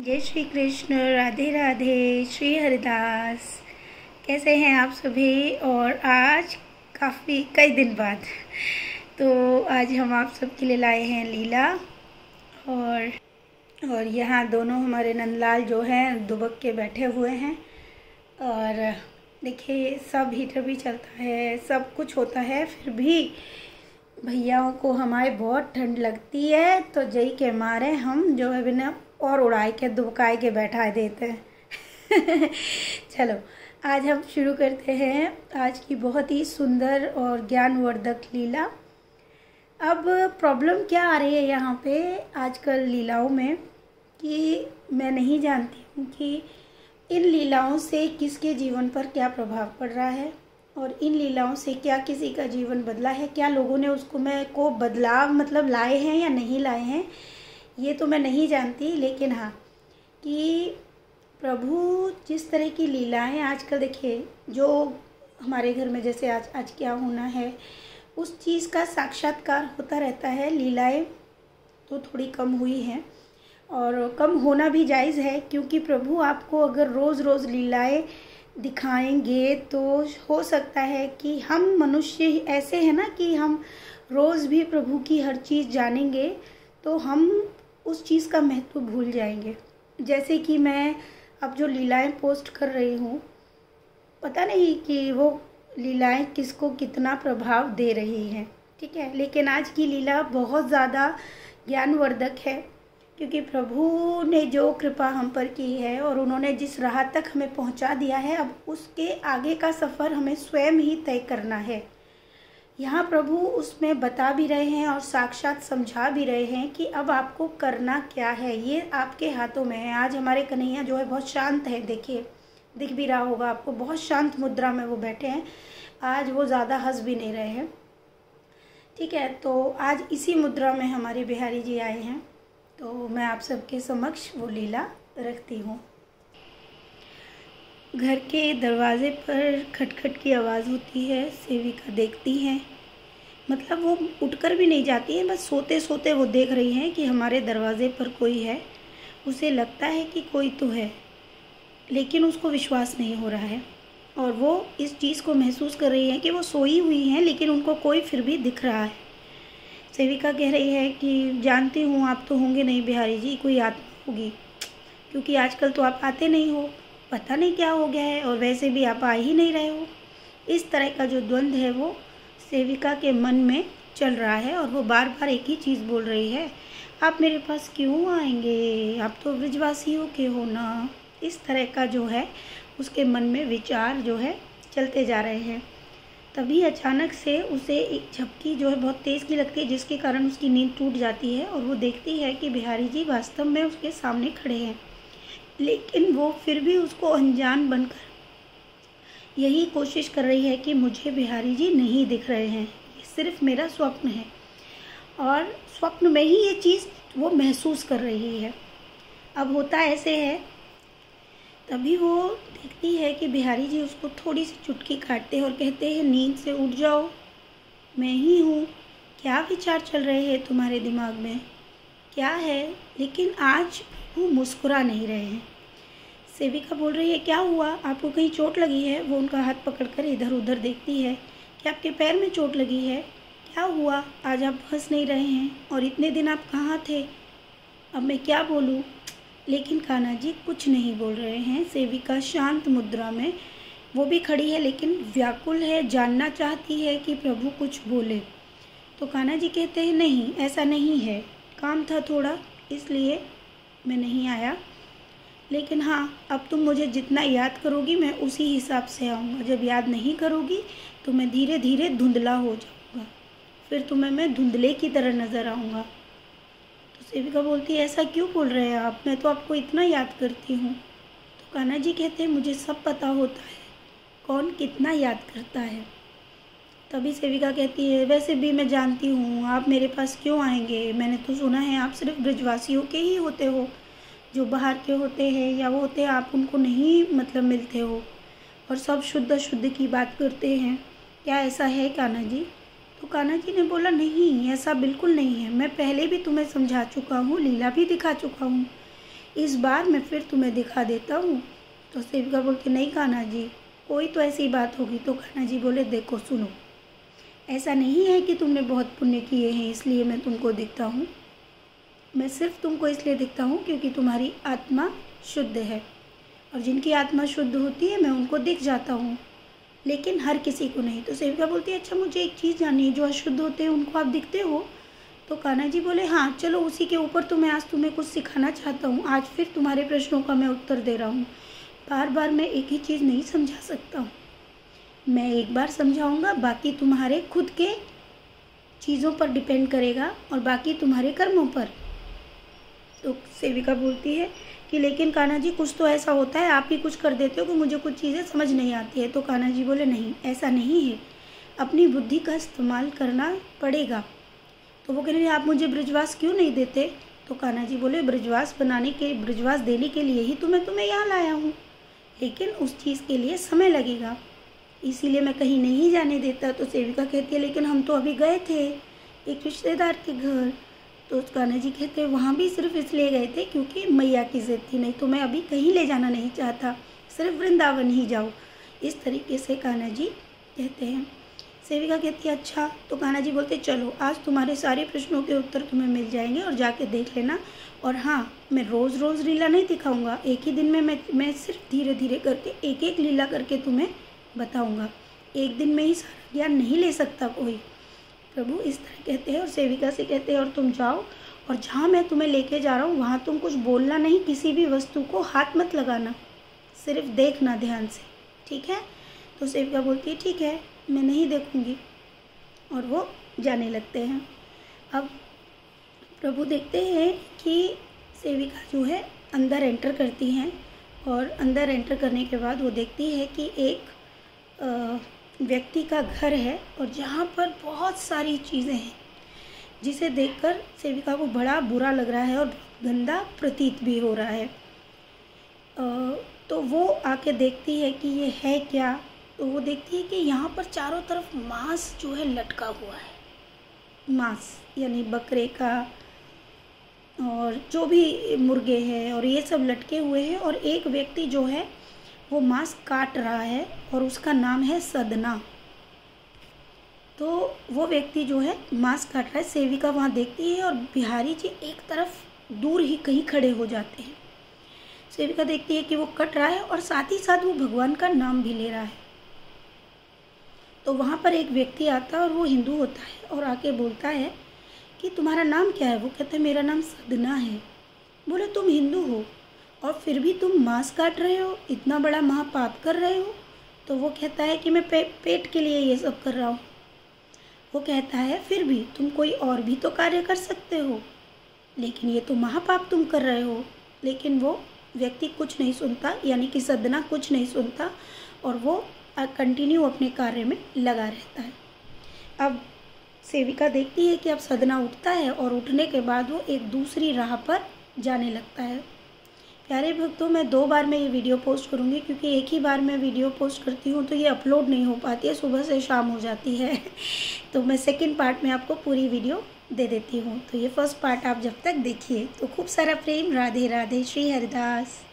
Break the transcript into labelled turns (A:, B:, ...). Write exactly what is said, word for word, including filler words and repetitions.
A: जय श्री कृष्ण, राधे राधे, श्री हरिदास। कैसे हैं आप सभी? और आज काफ़ी कई दिन बाद तो आज हम आप सबके लिए लाए हैं लीला। और और यहाँ दोनों हमारे नंदलाल जो हैं दुबक के बैठे हुए हैं। और देखिए सब हीटर भी चलता है, सब कुछ होता है, फिर भी भैयाओं को हमारे बहुत ठंड लगती है, तो जई के मारे हम जो है बिना और उड़ाए के दुबकाए के बैठा देते हैं। चलो आज हम शुरू करते हैं आज की बहुत ही सुंदर और ज्ञानवर्धक लीला। अब प्रॉब्लम क्या आ रही है यहाँ पे आजकल लीलाओं में कि मैं नहीं जानती हूँ कि इन लीलाओं से किसके जीवन पर क्या प्रभाव पड़ रहा है और इन लीलाओं से क्या किसी का जीवन बदला है, क्या लोगों ने उसको मैं को बदलाव मतलब लाए हैं या नहीं लाए हैं, ये तो मैं नहीं जानती। लेकिन हाँ कि प्रभु जिस तरह की लीलाएं आजकल देखिए, जो हमारे घर में जैसे आज आज क्या होना है उस चीज़ का साक्षात्कार होता रहता है। लीलाएं तो थोड़ी कम हुई हैं और कम होना भी जायज़ है, क्योंकि प्रभु आपको अगर रोज़ रोज़ लीलाएं दिखाएंगे तो हो सकता है कि हम मनुष्य ऐसे हैं ना कि हम रोज़ भी प्रभु की हर चीज़ जानेंगे तो हम उस चीज़ का महत्व भूल जाएंगे। जैसे कि मैं अब जो लीलाएं पोस्ट कर रही हूँ, पता नहीं कि वो लीलाएं किसको कितना प्रभाव दे रही हैं, ठीक है। लेकिन आज की लीला बहुत ज़्यादा ज्ञानवर्धक है, क्योंकि प्रभु ने जो कृपा हम पर की है और उन्होंने जिस राह तक हमें पहुंचा दिया है, अब उसके आगे का सफ़र हमें स्वयं ही तय करना है। यहाँ प्रभु उसमें बता भी रहे हैं और साक्षात समझा भी रहे हैं कि अब आपको करना क्या है, ये आपके हाथों में है। आज हमारे कन्हैया जो है बहुत शांत है, देखिए दिख भी रहा होगा आपको, बहुत शांत मुद्रा में वो बैठे हैं। आज वो ज़्यादा हंस भी नहीं रहे हैं, ठीक है। तो आज इसी मुद्रा में हमारे बिहारी जी आए हैं, तो मैं आप सबके समक्ष वो लीला रखती हूँ। घर के दरवाजे पर खटखट की आवाज़ होती है, सेविका देखती हैं, मतलब वो उठकर भी नहीं जाती है, बस सोते सोते वो देख रही हैं कि हमारे दरवाजे पर कोई है। उसे लगता है कि कोई तो है, लेकिन उसको विश्वास नहीं हो रहा है और वो इस चीज़ को महसूस कर रही है कि वो सोई हुई हैं लेकिन उनको कोई फिर भी दिख रहा है। सेविका कह रही है कि जानती हूँ आप तो होंगे नहीं बिहारी जी, कोई आत्मा होगी, क्योंकि आजकल तो आप आते नहीं हो, पता नहीं क्या हो गया है, और वैसे भी आप आ ही नहीं रहे हो। इस तरह का जो द्वंद्व है वो सेविका के मन में चल रहा है और वो बार बार एक ही चीज़ बोल रही है, आप मेरे पास क्यों आएंगे, आप तो ब्रजवासियों के हो ना। इस तरह का जो है उसके मन में विचार जो है चलते जा रहे हैं। तभी अचानक से उसे एक झपकी जो है बहुत तेज़ की लगती है, जिसके कारण उसकी नींद टूट जाती है और वो देखती है कि बिहारी जी वास्तव में उसके सामने खड़े हैं। लेकिन वो फिर भी उसको अनजान बनकर यही कोशिश कर रही है कि मुझे बिहारी जी नहीं दिख रहे हैं, ये सिर्फ मेरा स्वप्न है, और स्वप्न में ही ये चीज़ वो महसूस कर रही है। अब होता ऐसे है, तभी वो देखती है कि बिहारी जी उसको थोड़ी सी चुटकी काटते हैं और कहते हैं, नींद से उठ जाओ, मैं ही हूँ, क्या विचार चल रहे हैं तुम्हारे दिमाग में, क्या है। लेकिन आज वो मुस्कुरा नहीं रहे हैं। सेविका बोल रही है, क्या हुआ, आपको कहीं चोट लगी है? वो उनका हाथ पकड़कर इधर उधर देखती है, क्या आपके पैर में चोट लगी है, क्या हुआ, आज आप हंस नहीं रहे हैं, और इतने दिन आप कहाँ थे? अब मैं क्या बोलूँ। लेकिन कान्हा जी कुछ नहीं बोल रहे हैं। सेविका शांत मुद्रा में वो भी खड़ी है, लेकिन व्याकुल है, जानना चाहती है कि प्रभु कुछ बोले। तो कान्हा जी कहते हैं, नहीं ऐसा नहीं है, काम था थोड़ा इसलिए मैं नहीं आया, लेकिन हाँ अब तुम मुझे जितना याद करोगी मैं उसी हिसाब से आऊँगा। जब याद नहीं करोगी तो मैं धीरे धीरे धुंधला हो जाऊँगा, फिर तुम्हें मैं धुंधले की तरह नज़र आऊँगा। तो सेविका बोलती है, ऐसा क्यों बोल रहे हैं आप, मैं तो आपको इतना याद करती हूँ। तो कान्हा जी कहते हैं, मुझे सब पता होता है कौन कितना याद करता है। तभी सेविका कहती है, वैसे भी मैं जानती हूँ आप मेरे पास क्यों आएंगे, मैंने तो सुना है आप सिर्फ ब्रजवासियों के ही होते हो, जो बाहर के होते हैं या वो होते हैं आप उनको नहीं मतलब मिलते हो, और सब शुद्ध शुद्ध की बात करते हैं, क्या ऐसा है कान्हा जी? तो कान्हा जी ने बोला, नहीं ऐसा बिल्कुल नहीं है, मैं पहले भी तुम्हें समझा चुका हूँ, लीला भी दिखा चुका हूँ, इस बार मैं फिर तुम्हें दिखा देता हूँ। तो सेविका बोलती नहीं कान्हा जी, कोई तो ऐसी बात होगी। तो कान्हा जी बोले देखो सुनो, ऐसा नहीं है कि तुमने बहुत पुण्य किए हैं इसलिए मैं तुमको दिखता हूँ। मैं सिर्फ तुमको इसलिए दिखता हूँ क्योंकि तुम्हारी आत्मा शुद्ध है, और जिनकी आत्मा शुद्ध होती है मैं उनको दिख जाता हूँ, लेकिन हर किसी को नहीं। तो सेविका बोलती है अच्छा मुझे एक चीज़ जाननी है, जो अशुद्ध होते हैं उनको आप दिखते हो? तो कान्हा जी बोले हाँ चलो, उसी के ऊपर तो मैं आज तुम्हें कुछ सिखाना चाहता हूँ। आज फिर तुम्हारे प्रश्नों का मैं उत्तर दे रहा हूँ। बार बार मैं एक ही चीज़ नहीं समझा सकता हूँ, मैं एक बार समझाऊँगा, बाकी तुम्हारे खुद के चीज़ों पर डिपेंड करेगा और बाकी तुम्हारे कर्मों पर। तो सेविका बोलती है कि लेकिन कान्हा जी कुछ तो ऐसा होता है, आप ही कुछ कर देते हो कि मुझे कुछ चीज़ें समझ नहीं आती है। तो कान्हा जी बोले नहीं, ऐसा नहीं है, अपनी बुद्धि का इस्तेमाल करना पड़ेगा। तो वो कह रहे आप मुझे ब्रजवास क्यों नहीं देते? तो कान्हा जी बोले ब्रजवास बनाने के ब्रजवास देने के लिए ही तो मैं तुम्हें यहाँ लाया हूँ, लेकिन उस चीज़ के लिए समय लगेगा, इसीलिए मैं कहीं नहीं जाने देता। तो सेविका कहती है लेकिन हम तो अभी गए थे एक रिश्तेदार के घर। तो कान्हा जी कहते हैं वहाँ भी सिर्फ इसलिए गए थे क्योंकि मैया की ज़िद थी, नहीं तो मैं अभी कहीं ले जाना नहीं चाहता, सिर्फ वृंदावन ही जाओ। इस तरीके से कान्हा जी कहते हैं। सेविका कहती है अच्छा। तो कान्हा जी बोलते चलो आज तुम्हारे सारे प्रश्नों के उत्तर तुम्हें मिल जाएंगे और जाके देख लेना। और हाँ, मैं रोज़ रोज़ लीला नहीं दिखाऊंगा, एक ही दिन में मैं मैं सिर्फ धीरे धीरे करके एक एक लीला करके तुम्हें बताऊंगा। एक दिन में ही सारा ज्ञान नहीं ले सकता कोई। प्रभु इस तरह कहते हैं और सेविका से कहते हैं और तुम जाओ, और जहाँ मैं तुम्हें लेके जा रहा हूँ वहाँ तुम कुछ बोलना नहीं, किसी भी वस्तु को हाथ मत लगाना, सिर्फ देखना ध्यान से, ठीक है? तो सेविका बोलती है ठीक है, मैं नहीं देखूँगी, और वो जाने लगते हैं। अब प्रभु देखते हैं कि सेविका जो है अंदर एंटर करती हैं, और अंदर एंटर करने के बाद वो देखती है कि एक आ, व्यक्ति का घर है, और जहाँ पर बहुत सारी चीज़ें हैं, जिसे देखकर सेविका को बड़ा बुरा लग रहा है और गंदा प्रतीत भी हो रहा है। आ, तो वो आके देखती है कि ये है क्या। तो वो देखती है कि यहाँ पर चारों तरफ मांस जो है लटका हुआ है, मांस यानी बकरे का और जो भी मुर्गे हैं और ये सब लटके हुए हैं, और एक व्यक्ति जो है वो मांस काट रहा है और उसका नाम है सदना। तो वो व्यक्ति जो है मांस काट रहा है, सेविका वहाँ देखती है और बिहारी जी एक तरफ दूर ही कहीं खड़े हो जाते हैं। सेविका देखती है कि वो कट रहा है और साथ ही साथ वो भगवान का नाम भी ले रहा है। तो वहाँ पर एक व्यक्ति आता है और वो हिंदू होता है और आके बोलता है कि तुम्हारा नाम क्या है? वो कहता है मेरा नाम सदना है। बोले तुम हिंदू हो और फिर भी तुम मांस काट रहे हो, इतना बड़ा महापाप कर रहे हो? तो वो कहता है कि मैं पे, पेट के लिए ये सब कर रहा हूँ। वो कहता है फिर भी तुम कोई और भी तो कार्य कर सकते हो, लेकिन ये तो महापाप तुम कर रहे हो। लेकिन वो व्यक्ति कुछ नहीं सुनता, यानी कि सदना कुछ नहीं सुनता, और वो कंटिन्यू अपने कार्य में लगा रहता है। अब सेविका देखती है कि अब सदना उठता है, और उठने के बाद वो एक दूसरी राह पर जाने लगता है। प्यारे भक्तों, मैं दो बार में ये वीडियो पोस्ट करूँगी, क्योंकि एक ही बार मैं वीडियो पोस्ट करती हूँ तो ये अपलोड नहीं हो पाती है, सुबह से शाम हो जाती है। तो मैं सेकंड पार्ट में आपको पूरी वीडियो दे देती हूँ। तो ये फर्स्ट पार्ट आप जब तक देखिए। तो खूब सारा प्रेम, राधे राधे, श्री हरिदास।